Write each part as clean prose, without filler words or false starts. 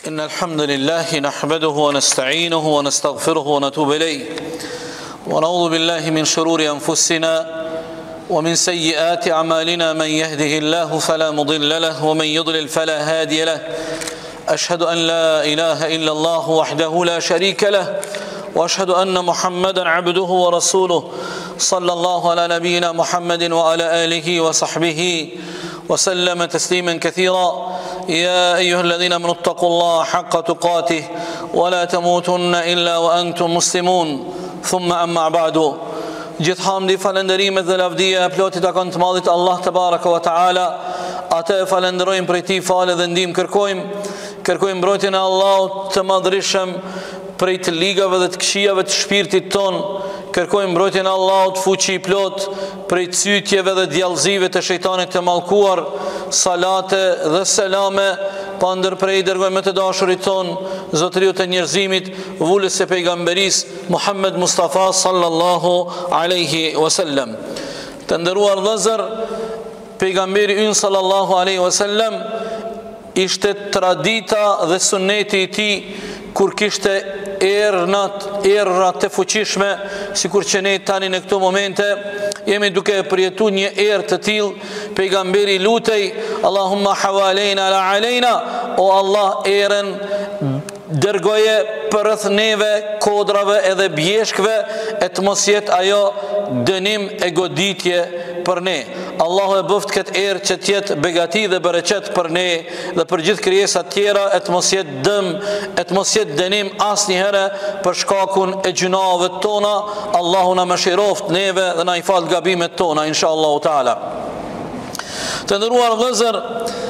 إن الحمد لله نحمده ونستعينه ونستغفره ونتوب إليه ونعوذ بالله من شرور أنفسنا ومن سيئات أعمالنا من يهده الله فلا مضل له ومن يضلل فلا هادي له أشهد أن لا إله إلا الله وحده لا شريك له وأشهد أن محمدا عبده ورسوله صلى الله على نبينا محمد وعلى آله وصحبه وسلم تسليما كثيرا يا أيها الذين آمنوا اتقوا الله حق تقاته ولا تموتن إلا وأنتم مسلمون ثم أما بعد gjithë hamdi, falenderimet dhe lavdia e plotit takon të madhit Allah te baraka wa taala. Atë e falenderojmë për ti falë dhe ndihmë kërkojmë mbrojtjen e Allahut të madhërisëm prej të ligave dhe të këqijave të shpirtit ton. Kërkojmë mbrojtjen e Allahut fuqi i plot prej cytjeve dhe djallëzive të shejtanit të mallkuar. Salate dhe selame pa ndërprej dërgojmë me të dashurit ton, zotëriu të njerëzimit, vullës e pejgamberis Muhammed Mustafa sallallahu alaihi wasallam. Të nderuar vëllezër, pejgamberi ynë sallallahu alaihi wasallam ishte tradita dhe sunneti i tij kur kishte erra të fuqishme, sikur që ne tani në këto momente jemi duke përjetuar një erë të tillë. Pejgamberi lutej Allahumma hawalejna la alejna, o Allah, erën dërgoje për rreth neve, kodrave edhe bjeshkve, e të mos jetë ajo dënim e goditje për ne. Allahu e bëft këtë erë që tjetë begati dhe bereqet për ne dhe për gjithë krijesat tjera, e të mos jetë dëm, e të mos jetë dënim asnjëherë për shkakun e gjunave tona. Allahu na mëshiroft neve dhe na i fal gabimet tona inshallah taala. Të nderuar vëllezër,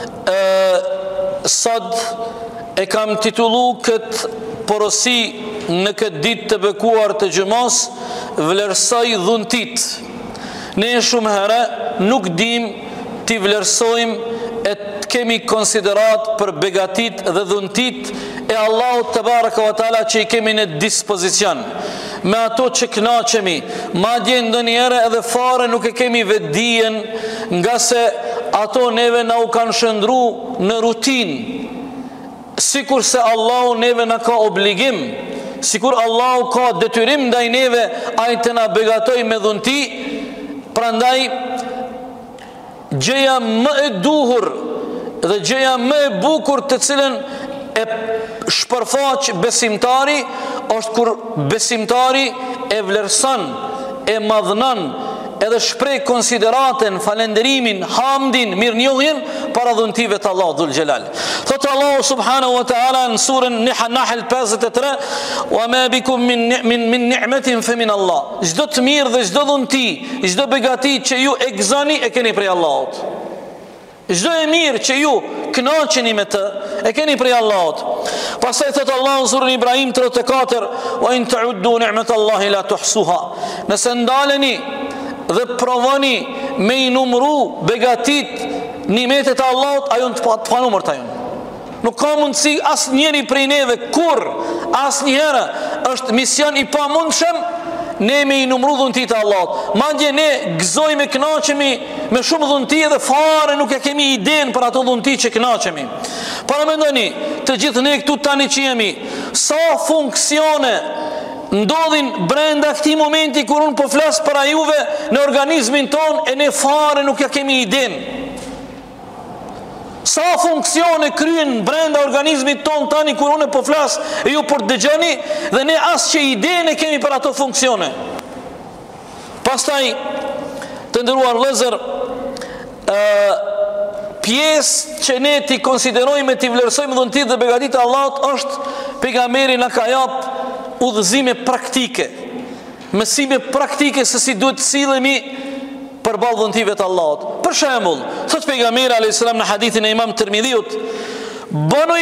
sot e kam titullu këtë porosi në këtë ditë të bekuar të gjumos, vlerësoj dhuntit. Ne shumë herë nuk dim t'i vlerësojmë e të kemi konsiderat për begatit dhe dhuntit e Allahut te baraka wa taala që i kemi në dispozicion. Me ato që kënaqemi, madje ndonjëherë edhe fare nuk e kemi vetdijen, nga se ato neve na u kanë shëndru në rutinë. Sikur se Allahu neve na ka obligim, sikur Allahu ka detyrim ndaj neve, ai të na begatoj me dhunti. Prandaj gjëja më e duhur dhe gjëja më e bukur të cilën e shpërfaq besimtari është kur besimtari e vlerëson, e madhnon edhe shpreh konsideraten, falenderimin, hamdin, mirënjohjen para dhuntive të Allahut dhul xhelal. Thot Allahu subhanahu wa taala në surën Nahl 53: "Wa ma bikum min ni'matin fa min Allah." Çdo të mirë dhe çdo dhunti, çdo begati që ju e gëzoni e keni prej Allahut. Çdo e mirë që ju kënaqeni me të e keni prej Allahut. Pastaj thot Allahu në surën Ibrahim 34: "Wa in ta'uddu ni'matallahi la tuhsuha." Nëse ndaleni dhe provoni me i numru begatit nimetet e Allahut, ajo të panumërt ajo. Nuk ka mundësi asë njeri prej neve, kur asë njëherë është mision i pamundshëm ne me i numru dhuntit e Allahut. Madje ne gëzojmë, kënaqemi me shumë dhunti dhe fare nuk e kemi idenë për ato dhunti që kënaqemi. Para mendoni, të gjithë ne këtu tani që jemi, sa funksione ndodhin brenda këtij momenti kur unë po flas para juve në organizmin ton e ne fare nuk ja kemi idenë. Sa funksione kryen brenda organizmit ton tani kur unë po flas e ju po dëgjoni dhe ne as që idenë kemi për ato funksione. Pastaj të nderuar vëllezër, pjesë që ne ti konsiderojmë e ti vlerësojmë dhuntit dhe begatit e Allahut është pejgamberi na ka jap udhëzime praktike, mësime praktike se si duhet sillemi përballë dhuntive të Allahut. Për shembull, thot pejgamberi alayhis salam në hadithin e Imam Tirmidhiut: "Bënu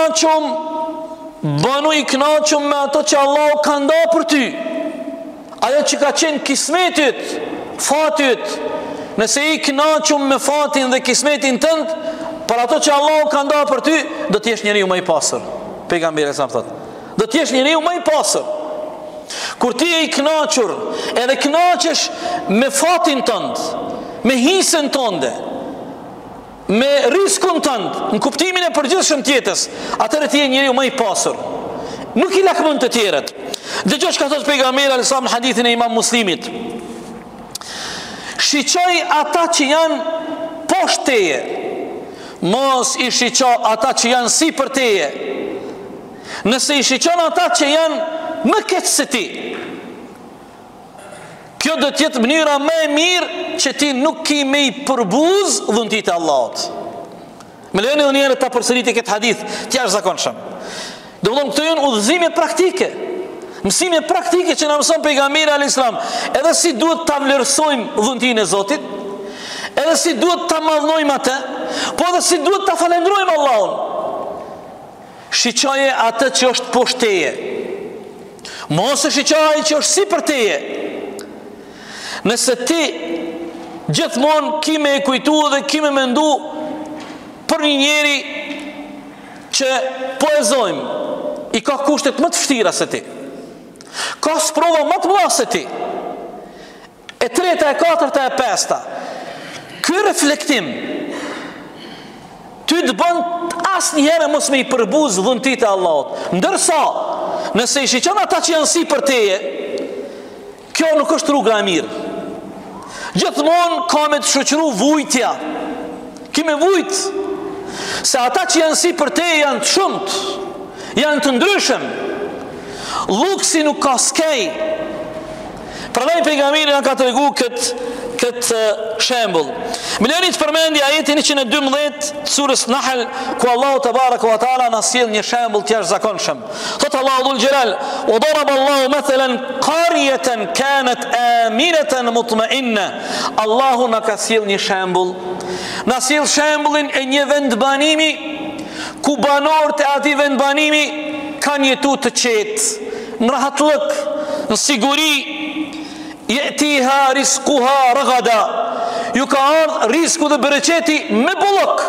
i kënaqur me ato që Allahu ka ndarë për ty." Ajo që ka qenë kismetit, fatit. Nëse i kënaqur me fatin dhe kismetin tënd, për ato që Allahu ka ndarë për ty, do të jesh njeriu më i pastër. Pejgamberi sa thot, do të jesh njeriu më i pastër. Kur ti je i kënaqur, edhe kënaqesh me fatin tënd, me hisën tënde, me riskun tënd, në kuptimin e përgjithshëm të jetës, atëherë ti je njeriu më i pasur. Nuk i lakmon të tjerët. Dëgjoj çka thot pejgamberi alayhis salam në hadithin e Imam Muslimit. Shiqoj ata që janë poshtë teje, mos i shiqo ata që janë sipër teje. Nëse i shiqon ata që janë më keq se ti, kjo do të jetë mënyra më e mirë që ti nuk ki me i përbuz dhuntit e Allahut. Me lejoni dhe njerë të përsëriti këtë hadith të jashtëzakonshëm. Do të thonë këto janë udhëzime praktike, mësime praktike që na mëson pejgamberi alayhis salam, edhe si duhet ta vlerësojmë dhuntin e Zotit, edhe si duhet ta madhnojmë atë, po edhe si duhet ta falenderojmë Allahun. Shiqoje atë që është poshtë teje, mos e shiqoje ai që është sipër teje. Nëse ti gjithmonë ki me e kujtu dhe ki me mendu për një njeri që poezojmë, i ka kushtet më të vështira se ti, ka sprova më të mëdha se ti, e treta, e katërta, e pesta, ky reflektim ty të bën asnjëherë mos me i përbuz dhuntit e Allahut. Ndërsa nëse i shiqon ata që janë sipër teje, kjo nuk është rruga e mirë. Gjithmonë ka me të shoqëru vujtja, ki me vujt, se ata që janë sipër teje janë të shumët, janë të ndryshëm, luksi nuk ka skej. Prandaj pejgamberi na ka tregu këtë shembull. Më lejoni të përmendja ajetin 112 të surës Nahl, ku Allahu te baraka wa taala na sjell një shembull të jashtëzakonshëm. Thot Allahu dhul jalal: "Wa daraba Allahu mathalan qaryatan kanat aminatan mutma'inna." Allahu na ka sjell një shembull. Na sjell shembullin e një vendbanimi ku banorët e atij vendbanimi kanë jetuar të qetë, në rahatllëk, në siguri. Yatiha rizquha ragada, ju ka ardhur risku dhe bereqeti me bullok.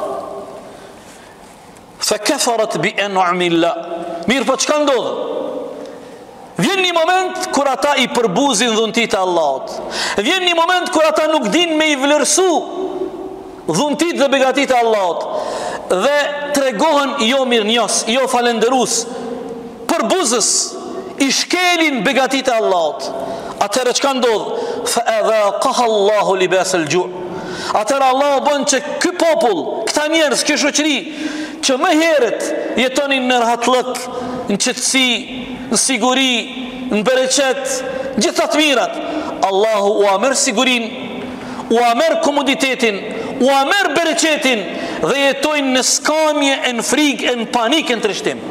Fa kafarat bi an'amillah. Mirë, po çka ndodh? Vjen një moment kur ata i përbuzin dhuntit e Allahut. Vjen një moment kur ata nuk din me i vlerësu dhuntit dhe begatit e Allahut, dhe tregohen jo mirënjohës, jo falenderus, përbuzës, i shkelin begatit e Allahut. Atëherë çka ndodh? Fa adhaqaha Allahu libas al-ju'. Atëherë Allah bën që ky popull, këta njerëz, kjo shoqëri që më herët jetonin në rahatllëk, në qetësi, në siguri, në bereqet, gjitha të mirat, Allahu u amer sigurin, u amer komoditetin, u amer bereqetin, dhe jetojnë në skamje, në frikë, në panikë, në trishtim.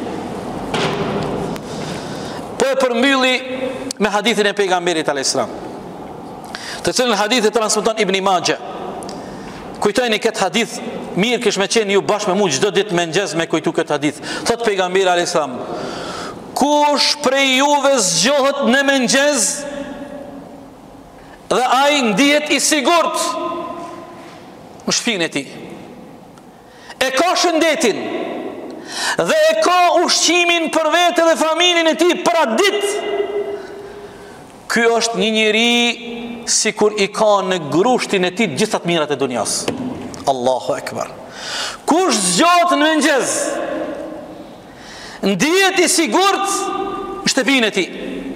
Po e përmbylli me hadithin e pejgamberit alayhis salam, të cilën hadith e transmeton Ibn Majah. Kujtojni këtë hadith mirë, kish me qenë ju bashkë me mu çdo ditë me mëngjes me kujtu këtë hadith. Thot pejgamberi alayhis salam: kush prej juve zgjohet në mëngjes dhe ai ndihet i sigurt në shtëpinë e tij, e ka shëndetin dhe e ka ushqimin për vete dhe familjen e tij për atë ditë, ky është një njeri sikur i ka në grushtin e tij gjitha të mirat e dunjas. Allahu Ekber. Kush zgjohet në mëngjes, ndihet i sigurt në shtëpinë e tij,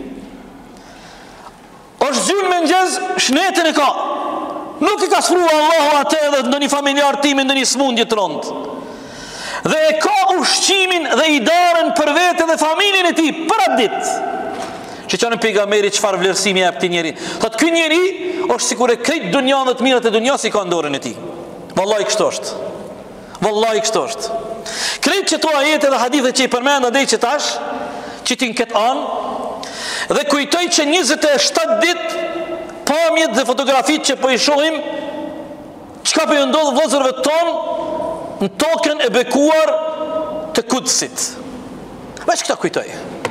është zgjuar në mëngjes, shëndetin e ka, nuk i ka sfruar Allahu atë edhe ndonjë familjar tim ndonjë smundje të rëndë, dhe e ka ushqimin dhe i darën për vete dhe familjen e tij për atë ditë. Që që në pejgamberi çfarë vlerësimi jep ti njeri? Thot ky njeri është sikur e krejt dunjan dhe të mirat e dunjas i ka në dorën e tij. Vallahi kështu është. Vallahi kështu është. Krejt që to ajete dhe hadithe që i përmenda dhe që tash, që ti në këtë anë, dhe kujtoj që 27 ditë pamjet dhe fotografit që po i shohim, çka po i ndodh vëllezërve tonë në tokën e bekuar të Kudsit. Veç këta kujtoj.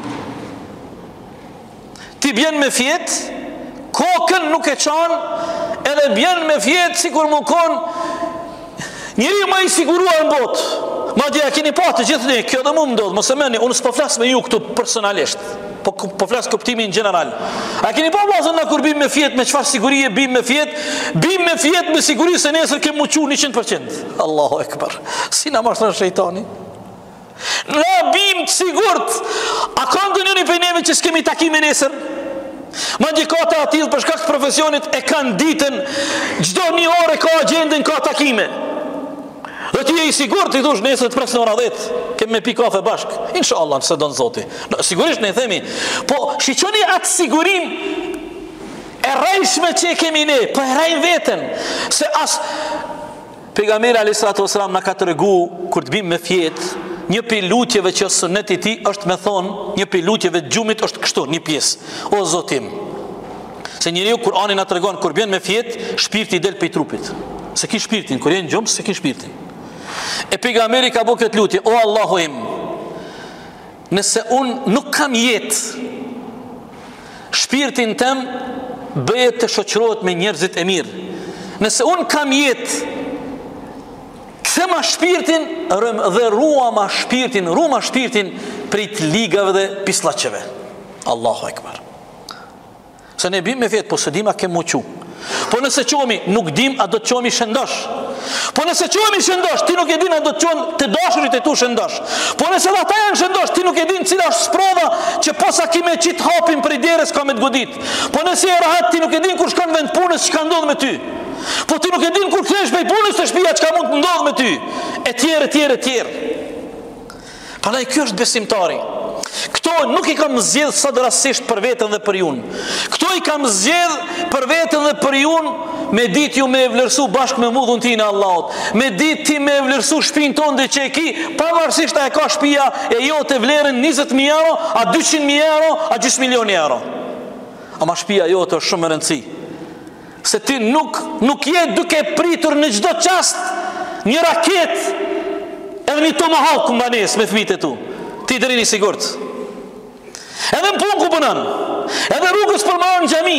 Ti bjen me fjet, kokën nuk e çan, edhe bjen me fjet sikur më kon njëri më i siguruar në botë. Madje a keni pa të gjithë ne, kjo dhe më ndodh, mos e meni, unë s'po flas me ju këtu personalisht. po flas kuptimin general. A keni pa vllazën na kur bim me fjet, me çfarë sigurie bim me fjet? Bim me fjet me siguri se nesër kem muçu 100%. Allahu ekber. Si na mashtron shejtani? Na bim të sigurt. A ka ndonjëri prej neve që s'kemi takime nesër? Madje ka të atill për shkak të profesionit e kanë ditën, çdo një orë ka agjendën, ka takime. Dhe ti je i sigurt, ti thosh nesër të pres në ora 10, kemë me pi kafe bashk. Inshallah, nëse don Zoti. Sigurisht ne themi, po shiqoni atë sigurim e rrejshme që e kemi ne, po e rrejnë veten. Se as pejgamberi alayhis salatu wasalam na ka tregu kur të bim me fjet, një pi lutjeve që suneti i tij është me thon, një pi lutjeve të gjumit është kështu, një pjesë. O Zotim. Se njeriu Kur'ani na tregon kur bën me fjet, shpirti del prej trupit. Se ki shpirtin, kur je në gjumë, se ki shpirtin. E pejgamberi ka bërë këtë lutje: o Allahu im, nëse unë nuk kam jetë, shpirtin tem bëhet të shoqërohet me njerëzit e mirë. Nëse unë kam jetë, kthema shpirtin dhe ruama shpirtin prej të ligave dhe pislaqeve. Allahu ekber. Se ne bim me fjetë, po së dim a kem muqu. Po nëse qomi, nuk dim a do të qomi shëndosh. Po nëse qomi shëndosh, ti nuk e din a do të qomi të dashurit e tu shëndosh. Po nëse dhe ata janë shëndosh, ti nuk e din cila është sprova që posa ki me qitë hapin për i deres ka me të godit. Po nëse e rahat, ti nuk e din kur shkon vend punës që ka ndodhë me ty. Po ti nuk e din kur kthesh prej punës të shtëpia që ka mund të ndodhë me ty. E tjerë. Prandaj ky është besimtari. Këto nuk i kam zgjedh sot rastësisht për veten dhe për jun. Këto i kam zgjedh për veten dhe për jun, me ditë ju me e vlerësu bashkë me mudhun ti në Allahut. Me ditë ti me e vlerësu shtëpinë tonë dhe që e ki, pavarësisht a e ka shtëpia e jote vlerën 20.000 euro, a 200.000 euro, a 10 milion euro. Ama shtëpia jote është shumë e rëndësi. Se ti nuk je duke pritur në çdo çast një raket edhe një tomahawk mbanes me fëmijët e tu. Ti deri një sigurt. Edhe në punë ku punon, edhe rrugës për marrë në xhami,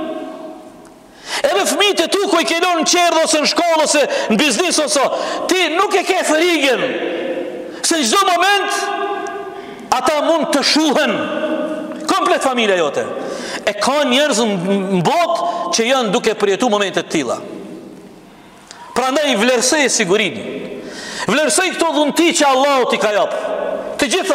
edhe fëmijët e tu ku i ke lënë në qerdh ose në shkollë ose në biznes ose, ti nuk e ke frikën se në çdo moment ata mund të shuhen komplet familja jote. E ka njerëz në botë që janë duke përjetu momente të tilla. Prandaj vlerësoj sigurinë. Vlerësoj këto dhunti që Allahu t'i ka jap. Të gjitha.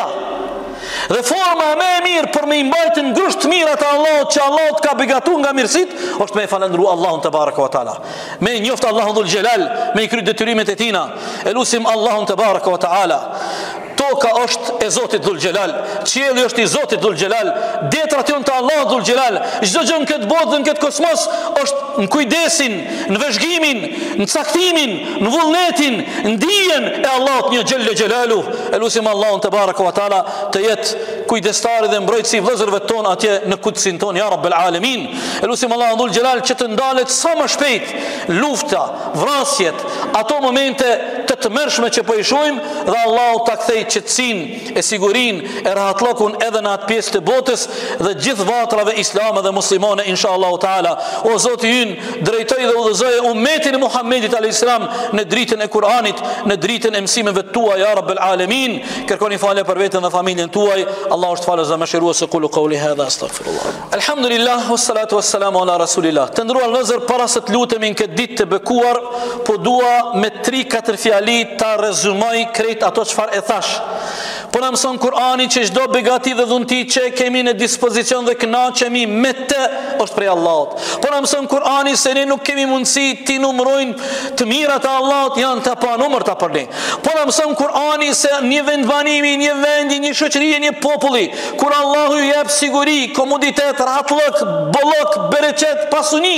Dhe forma më e mirë për me mbajtë në grusht të mirat e Allahut që Allahu ka begatuar nga mirësit, është me falendëruar Allahun te baraka wa taala. Me njoft Allahun dhul xhelal, me i kry detyrimet e tina. Elusim Allahun te baraka wa taala. Toka është e Zotit dhul xhelal, qielli është i Zotit dhul xhelal, detrat janë të Allahut dhul xhelal. Çdo gjë në këtë botë dhe në këtë kosmos është në kujdesin, në vëzhgimin, në caktimin, në vullnetin, në dijen e Allahut një xhelle xhelalu. Elusim Allahun te baraka wa taala të jetë kujdestari dhe mbrojtësi vëllezërve ton atje në kutsin ton, ja rabbel alamin. Elusim Allahun dhul xhelal që të ndalet sa më shpejt lufta, vrasjet, ato momente të tmerrshme që po i shohim, dhe Allahu ta kthej qetësinë e sigurinë e rahatlokun edhe në atë pjesë të botës dhe gjithë vatrave islame dhe muslimane inshallah taala. O Zoti ynë, drejtoj dhe udhëzoje ummetin e Muhammedit alayhis salam në dritën e Kur'anit, në dritën e mësimeve tuaj ya rabbel alamin. Kërkoni falje për veten dhe familjen tuaj. Allah është falës dhe mëshirues. Qulu qouli hadha astaghfirullah. Alhamdulillah wassalatu wassalamu ala rasulillah. Të nderuar vëllezër, para se të lutemi në këtë ditë të bekuar, po dua me 3-4 fjali ta rezumoj krejt ato çfarë e thash. Po na mëson Kur'ani që çdo begati dhe dhunti që kemi në dispozicion dhe kënaqemi me të është prej Allahut. Po na mëson Kur'ani se ne nuk kemi mundësi ti numërojnë të mirat e Allahut, janë të panumërta për ne. Po na mëson Kur'ani se një vendbanimi, një vendi, një shoqëri, një populli, kur Allahu ju jep siguri, komoditet, rahatllëk, bollok, bereqet, pasuni,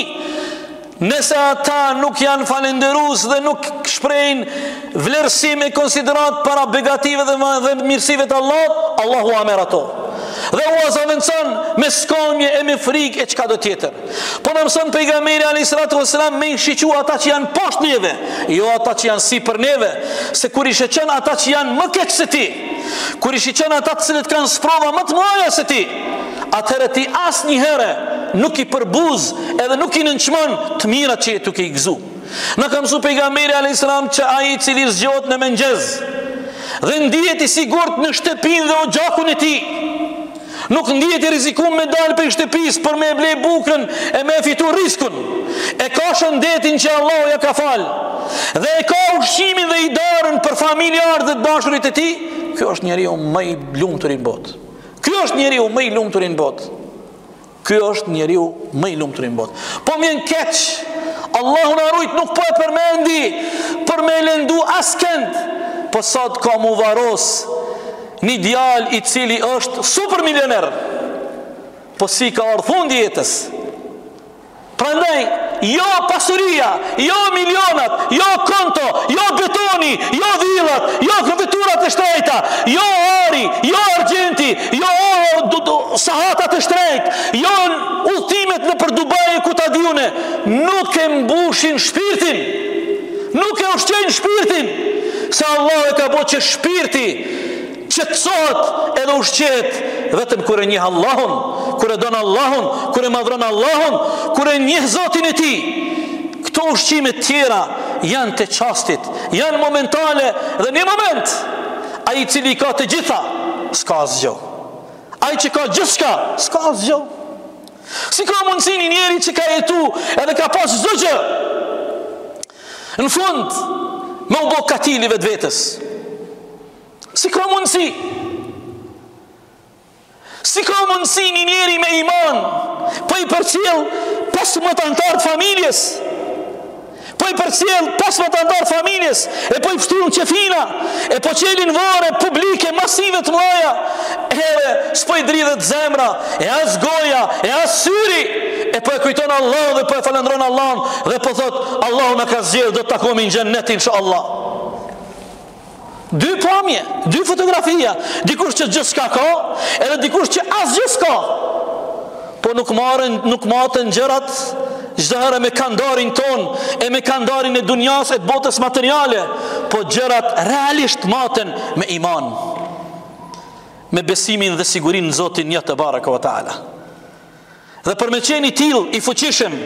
nëse ata nuk janë falenderues dhe nuk shprehin vlerësim e konsiderat para begative dhe mirësive të Allahut, Allahu amer ato. Dhe u azaventson me skamje e me frikë e çka do tjetër. Po na mëson pejgamberi alayhis salatu wasalam me shiqu ata që janë poshtë neve, jo ata që janë sipër neve, se kur i shiqen ata që janë më keq se ti, kur i shiqen ata të cilët kanë sprova më të mëdha se ti, atëherë ti asnjëherë nuk i përbuz edhe nuk i nënçmon të mirat që je duke i gëzu. Në ka mësu pejgamberi alayhis salam që ai i cili zgjohet në mëngjes dhe ndihet i sigurt në shtëpinë dhe oxhakun e tij, Nuk ndihet i rrezikuar me dalë për shtëpisë për me ble bukrën e me fitu riskun. E ka shëndetin që Allah ja ka fal. Dhe e ka ushqimin dhe i darën për familjarët dhe dashurit e tij. Ky është njeriu më i lumtur në botë. Ky është njeriu më i lumtur në botë. Ky është njeriu më i lumtur në botë. Po më keq. Allahu na rujt, nuk po e përmendi për me lëndu askënd. Po sot ka mu varos një djalë i cili është super milioner, po si ka ardhur fundi jetës. Prandaj, jo pasuria, jo milionat, jo konto, jo betoni, jo villat, jo veturat e shtrejta, jo ori, jo argjenti, jo sahatat e shtrejt, jo udhëtimet në për Dubai ku ta diune, nuk e mbushin shpirtin, nuk e ushqejnë shpirtin, se Allah e ka bërë që shpirti qetësohet edhe ushqehet vetëm kur e njeh Allahun, kur e don Allahun, kur e madhron Allahun, kur e njeh Zotin e tij. Këto ushqime të tjera janë të çastit, janë momentale dhe në moment ai i cili ka të gjitha s'ka asgjë. Ai që ka gjithçka s'ka asgjë. Si ka mundësi një njeri që ka jetu edhe ka pas çdo gjë, në fund me u bë katili vetvetes? Si ka mundësi? Si ka mundësi një njeri me iman po i përcjell 15 antar të familjes, po i përcjell 15 antar të familjes, e po i fshturën qefina, e po qelin vore publike masive të mëdha, e s'po i dridhet zemra, e as goja, e as syri, e po e kujton Allah dhe po e falendron Allah dhe po thot Allahu na ka zgjedhur, do të takohemi në xhennet inshallah. Dy pamje, dy fotografia, dikush që gjithçka ka, edhe dikush që asgjë s'ka. Po nuk maten gjërat çdo herë me kandarin ton, e me kandarin e dunjas e të botës materiale, po gjërat realisht maten me iman, me besimin dhe sigurinë në Zotin një te baraka wa taala. Dhe për me qenë i tillë i fuqishëm,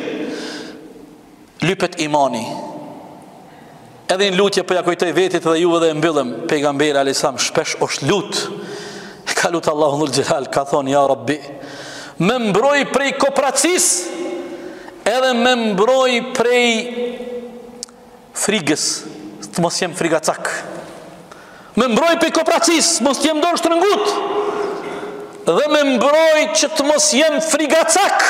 lypet imani. Edhe në lutje për ja kujtoj vetit dhe juve dhe e mbyllim, pejgamberi alisam shpesh është lut. Ka lutë Allahu dhul xhelal, ka thonë ja Rabbi, më mbroj prej kopracis, edhe më mbroj prej frigës, të mos jem frigacak. Më mbroj prej kopracis, mos jem dorë shtrëngut. Dhe më mbroj që të mos jem frigacak.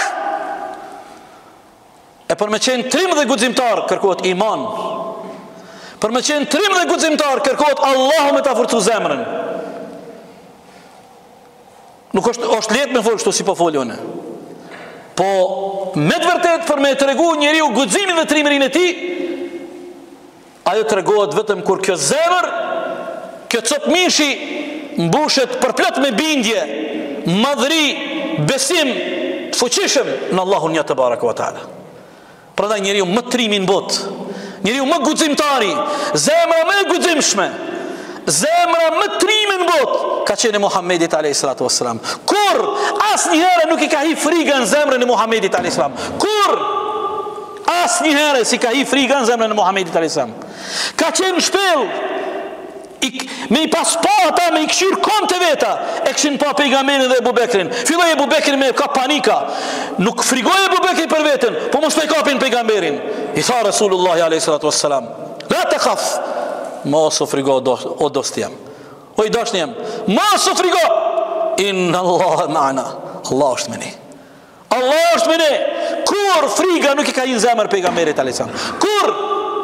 E për me qenë trim dhe guximtar kërkohet iman. Për me qenë trim dhe guximtar kërkohet Allahu me ta forcu zemrën. Nuk është lehtë me fol kështu si po fol unë. Po me të vërtet për me tregu njeriu guximin dhe trimërinë e tij, ajo tregohet vetëm kur kjo zemër, kjo cop mishi mbushet përplot me bindje, madhri, besim të fuqishëm në Allahun një te baraka wa taala. Prandaj njeriu më trimi në botë, njeriu më guximtari, zemra më guximshme, zemra më trime në botë, ka qenë Muhammedit a.s. Kur asnjëherë nuk i ka hi friga në zemrën e Muhammedit a.s. Kur asnjëherë si ka hi friga në zemrën e Muhammedit a.s. Ka qenë shpell, me i pas pa ata, me i këshir konte veta, e këshin pa pejgamberin dhe Ebu Bekrin. Filloj Ebu Bekrin me ka panika, nuk frigoj Ebu Bekri për vetën, po mos pe kapin pejgamberin. I tha Rasulullahi a.s. La të khaf, mos u frigo o dost jam, o i dashni jam, mos u frigo, inna Allah ma'ana, Allah është me ne, Allah është me ne. Kur friga nuk i ka një zemër pejgamberit a.s. Kur?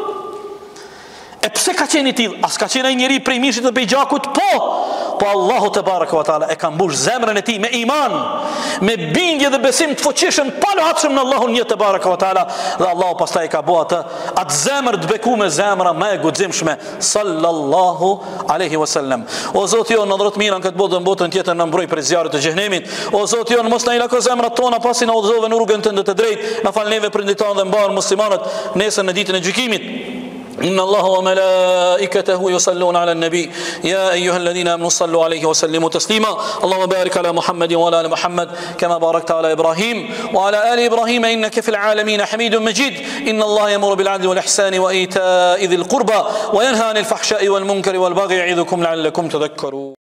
E pse ka qenë i tillë? As ka qenë ai njeri prej mishit të pejgjakut? Po Allahu te baraka wa taala e ka mbush zemrën e tij me iman, me bindje dhe besim të fuqishëm pa lohatshëm në Allahun një te baraka wa taala, dhe Allahu pastaj e ka bërë atë zemër të bekuar, zemra më e guximshme sallallahu alaihi wasallam. O Zoti jon, na dhuroj mirën këtë botë, botën tjetër na mbroj prej zjarrit të xhenemit. O Zoti jon, mos na i lako zemrat tona pasi na udhëzove në rrugën tënde të drejtë. Na fal neve prindëtan dhe mbar muslimanët nesër në ditën e gjykimit. إن الله وملائكته يصلون على النبي يا أيها الذين آمنوا صلوا عليه وسلموا تسليما اللهم بارك على محمد وعلى آل محمد كما باركت على إبراهيم وعلى آل إبراهيم إنك في العالمين حميد مجيد إن الله يأمر بالعدل والإحسان وإيتاء ذي القربى وينهى عن الفحشاء والمنكر والبغي يعظكم لعلكم تذكرون.